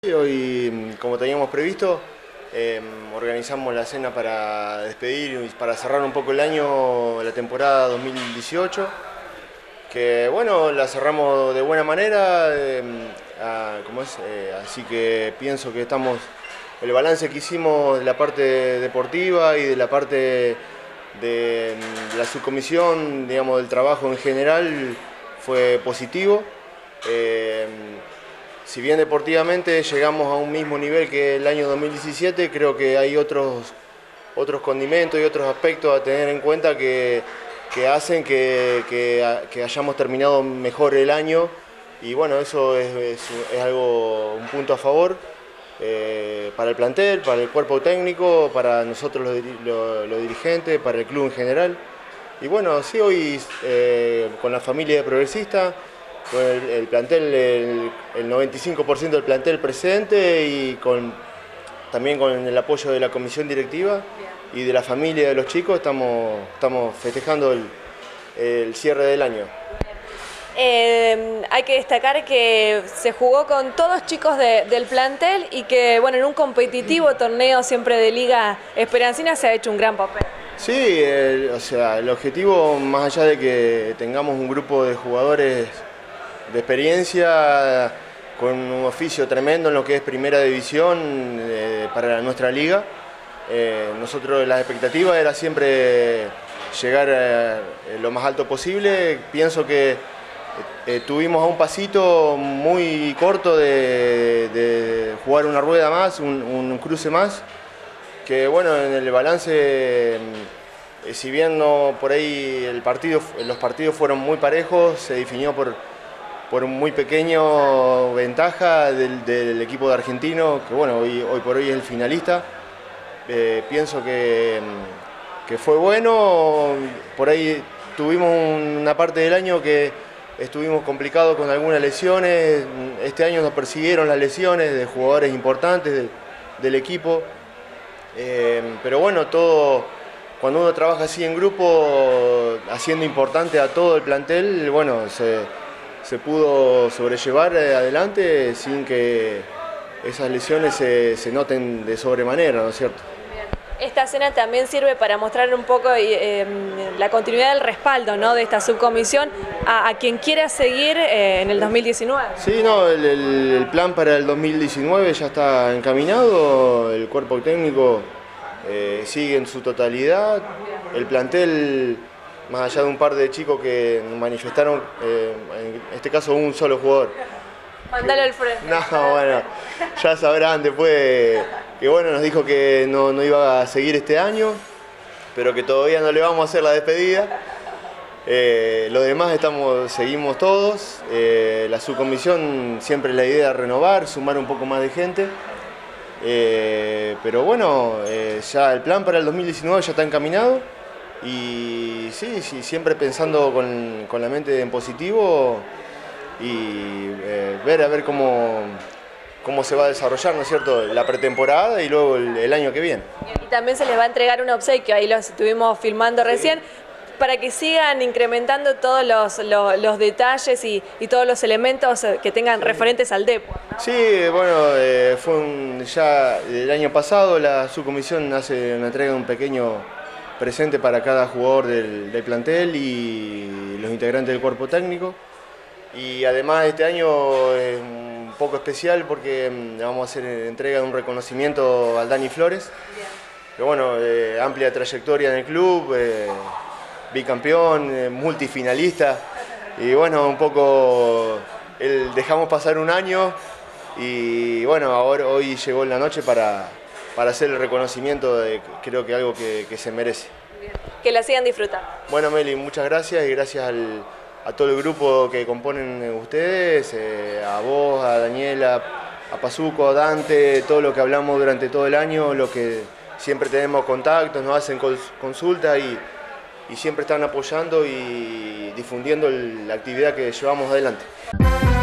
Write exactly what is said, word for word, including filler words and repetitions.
Hoy, como teníamos previsto, eh, organizamos la cena para despedir y para cerrar un poco el año, la temporada dos mil dieciocho, que bueno, la cerramos de buena manera, eh, a, ¿cómo es? Eh, así que pienso que estamos, el balance que hicimos de la parte deportiva y de la parte de, de la subcomisión, digamos, del trabajo en general, fue positivo. Eh, Si bien deportivamente llegamos a un mismo nivel que el año dos mil diecisiete, creo que hay otros, otros condimentos y otros aspectos a tener en cuenta que, que hacen que, que, que hayamos terminado mejor el año, y bueno, eso es, es, es algo, un punto a favor eh, para el plantel, para el cuerpo técnico, para nosotros los, los, los dirigentes, para el club en general. Y bueno, sí, hoy eh, con la familia de Progresista, con el, el plantel, el, el noventa y cinco por ciento del plantel presente, y con, también con el apoyo de la comisión directiva y de la familia de los chicos, estamos, estamos festejando el, el cierre del año. Eh, hay que destacar que se jugó con todos chicos de, del plantel y que bueno, en un competitivo torneo siempre de Liga Esperancina se ha hecho un gran papel. Sí, el, o sea, el objetivo, más allá de que tengamos un grupo de jugadores de experiencia, con un oficio tremendo en lo que es primera división eh, para nuestra liga, eh, nosotros la expectativa era siempre llegar eh, lo más alto posible. Pienso que eh, tuvimos a un pasito muy corto de, de jugar una rueda más, un, un cruce más, que bueno, en el balance, eh, si bien no, por ahí el partido, los partidos fueron muy parejos, se definió por por muy pequeño ventaja del, del equipo de Argentino, que bueno, hoy, hoy por hoy es el finalista. Eh, pienso que, que fue bueno. Por ahí tuvimos una parte del año que estuvimos complicados con algunas lesiones. Este año nos persiguieron las lesiones de jugadores importantes del, del equipo. Eh, pero bueno, todo, cuando uno trabaja así en grupo, haciendo importante a todo el plantel, bueno, se... se pudo sobrellevar adelante sin que esas lesiones se, se noten de sobremanera, ¿no es cierto? Esta cena también sirve para mostrar un poco eh, la continuidad del respaldo, ¿no?, de esta subcomisión a, a quien quiera seguir eh, en el dos mil diecinueve. Sí, no, el, el, el plan para el dos mil diecinueve ya está encaminado, el cuerpo técnico eh, sigue en su totalidad, el plantel, más allá de un par de chicos que manifestaron, eh, en este caso un solo jugador. Mándale al frente. No, bueno, ya sabrán después que bueno, nos dijo que no, no iba a seguir este año, pero que todavía no le vamos a hacer la despedida. Eh, los demás estamos, seguimos todos, eh, la subcomisión siempre la idea es renovar, sumar un poco más de gente. Eh, pero bueno, eh, ya el plan para el dos mil diecinueve ya está encaminado. Y sí, sí, siempre pensando con, con la mente en positivo y eh, ver a ver cómo, cómo se va a desarrollar, ¿no es cierto?, la pretemporada y luego el, el año que viene. Y también se les va a entregar un obsequio, ahí lo estuvimos filmando recién, sí, para que sigan incrementando todos los, los, los detalles y, y todos los elementos que tengan sí. referentes al Depo, ¿no? Sí, bueno, eh, fue un, ya el año pasado la subcomisión hace una entrega de un pequeño presente para cada jugador del, del plantel y los integrantes del cuerpo técnico. Y además este año es un poco especial porque vamos a hacer entrega de un reconocimiento al Dani Flores, que bueno, eh, amplia trayectoria en el club, eh, bicampeón, eh, multifinalista, y bueno, un poco el, dejamos pasar un año y bueno, ahora hoy llegó en la noche para para hacer el reconocimiento de, creo que algo que, que se merece. Que la sigan disfrutando. Bueno, Meli, muchas gracias y gracias al, a todo el grupo que componen ustedes, eh, a vos, a Daniela, a Pazuco, a Dante, todo lo que hablamos durante todo el año, lo que siempre tenemos contactos, nos hacen consultas y, y siempre están apoyando y difundiendo el, la actividad que llevamos adelante.